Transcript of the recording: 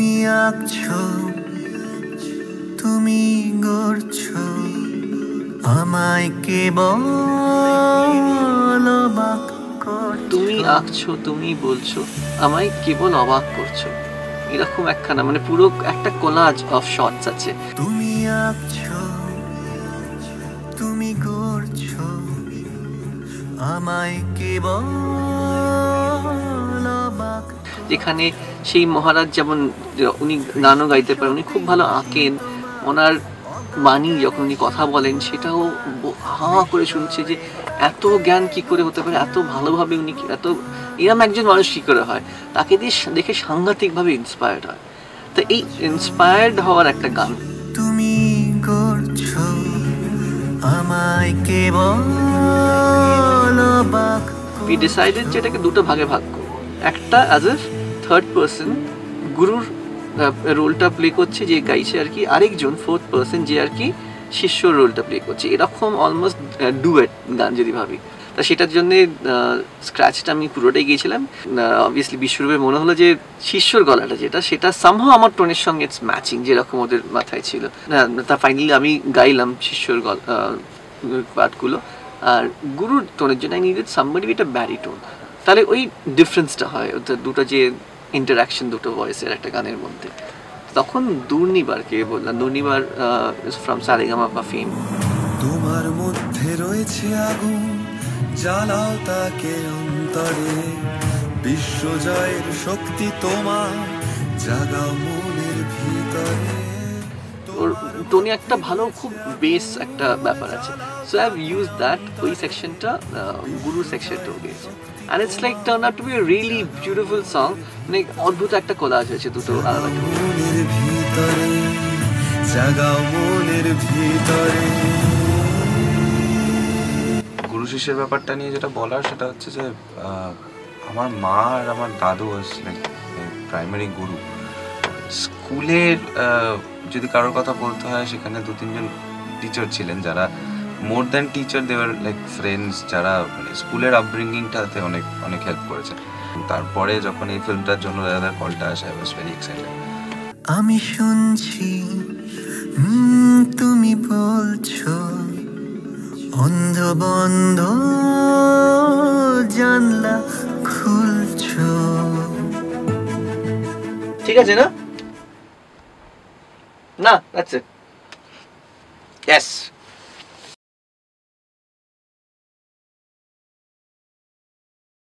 তুমি আঁকছো, তুমি গড়ছো, আমায় কেবল অবাক করছো। তুমি আঁকছো, তুমি বলছো, আমায় কেবল অবাক করছো। এরকম একখানা মানে পুরো একটা কোলাজ অফ শটস আছে। তুমি আঁকছো, তুমি গড়ছো, আমায় কেবল অবাক। যেখানে সেই মহারাজ যেমন উনি গানও গাইতে পারেন, উনি খুব ভালো আঁকেন, ওনার বাণী যখন উনি কথা বলেন সেটাও হা করে শুনছে যে এত জ্ঞান কি করে হতে পারে, এত ভালোভাবে উনি এত এরম একজন মানুষ কি করে হয়, তাকে দিয়ে দেখে সাংঘাতিকভাবে ইন্সপায়ার্ড হয়। তো এই ইন্সপায়ার্ড হওয়ার একটা গান। তুমি গড়ছো, আমায় কেবল অবাক। We decided যে এটাকে দুটো ভাগে ভাগ করব। একটা অ্যাজ এ থার্ড পার্সন গুরুর রোলটা প্লে করছে যে গাইছে আর কি, আরেকজন ফোর্থ পার্সন যে আর কি শিষ্য রোলটা প্লে করছে, এরকম অলমোস্ট ডুয়েট গান যদি ভাবি। তা সেটার জন্যে স্ক্র্যাচটা আমি পুরোটাই গিয়েছিলাম। অবভিয়াসলি বিশ্বরূপের মনে হলো যে শিষ্যর গলাটা যেটা, সেটা সামহাও আমার টোনের সঙ্গে ইটস ম্যাচিং, যেরকম ওদের মাথায় ছিল। তা ফাইনালি আমি গাইলাম শিষ্যর পার্টগুলো, আর গুরুর টোনের জন্য I needed somebody with a baritone. তাহলে ওই ডিফারেন্সটা হয় ওদের দুটো যে ইন্টারাকশন দুটো ভয়েসের একটা গানের মধ্যে। তখন দুর্নিবারকে বললাম, দুর্নিবার ফ্রম সারেগামাপা ফেম। তোমার মধ্যে রয়েছে আগুন, জ্বালাও তাকে অন্তরে, বিশ্বজয়ের শক্তি তোমার, জাগাও মনের ভিতরে। ওর টোনে একটা ভালো খুব বেস একটা ব্যাপার আছে। So I have use that, ওই সেকশনটা গুরু সেকশনটাও গেছে। And it's like turn out to be a really beautiful song. মানে অদ্ভুত একটা কোলাজ হয়েছে দুটো আলাদা। মনের ভিতরে, জাগাও মনের ভিতরে। গুরু শিষ্যের ব্যাপারটা নিয়ে যেটা বলার সেটা হচ্ছে যে আমার মা আর আমার দাদু লাইক প্রাইমারি গুরু। স্কুলের যদি কারোর কথা বলতে হয়, সেখানে 2-3 জন টিচার ছিলেন যারা মোর দ্যান টিচার, দেওয়ার লাইক ফ্রেন্ডস, যারা মানে স্কুলের আপব্রিঙ্গিংটাতে অনেক অনেক হেল্প করেছে। তারপরে যখন এই ফিল্মটার জন্য দাদার কলটা আসে, আই ওয়াজ ভেরি এক্সাইটেড। আমি শুনছি তুমি বলছো, অন্ধ বন্ধ জানলা খুলছো। ঠিক আছে না? না, দ্যাটস ইট। ইয়েস।